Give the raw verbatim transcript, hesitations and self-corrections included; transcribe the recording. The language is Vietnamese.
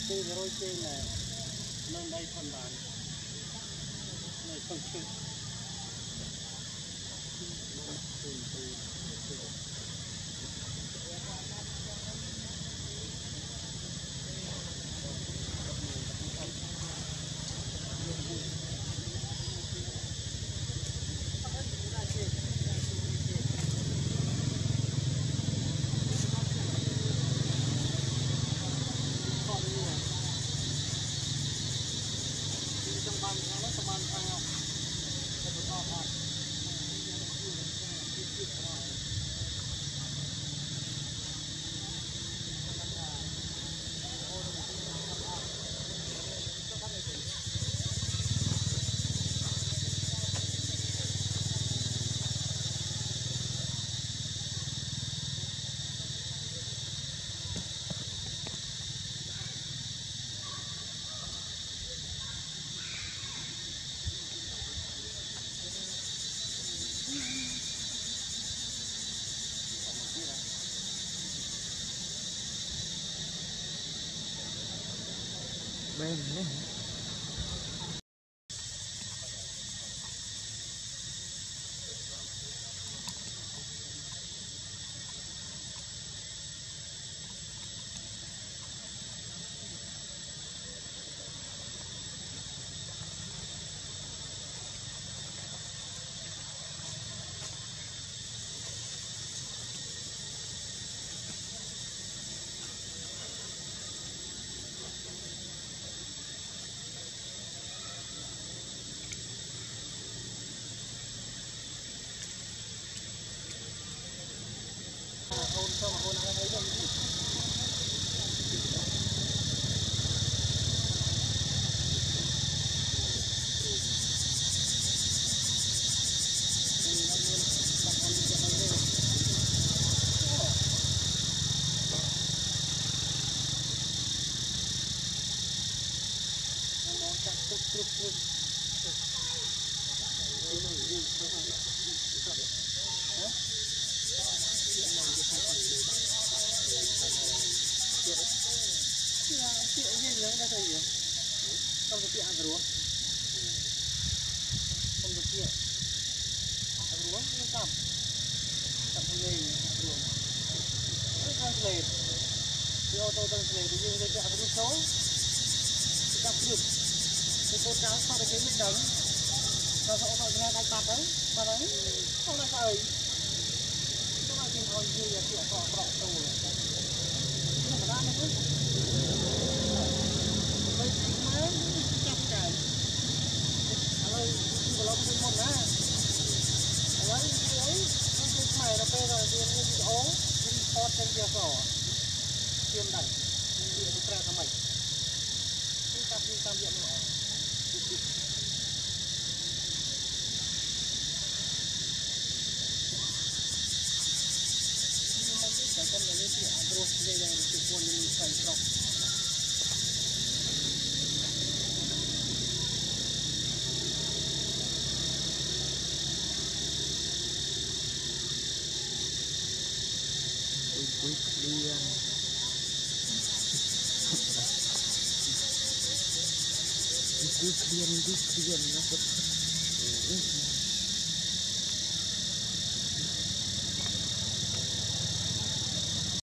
từ rồi trên là lên đây phần bàn này không chơi bên đấy. hôn sao mà hôn ai thấy đâu không được tiện rồi không được tiện rồi không cầm cầm không lên rồi rất là lên thì ô tô tăng lên thì nhưng cái tiện nó xấu cầm được thì cô cháu sau đó cái mình đánh nó sẽ phải nghe đánh mặt đấy mà đấy không là trời các bạn tìm thôi như là tiện họ bọ tù nhưng mà ra nó cứ đây má chặt cái ơi của nó không một á lấy lấy nó cái mày nó pe rồi thì nó bị ố đi thoát trên kia sổ tiêm đẩy đi đi ra thằng mày đi tập đi tập điện nữa cái con này thì agro đây là cái con mình phải trồng Quick clear. Quick clear, quick clear, nó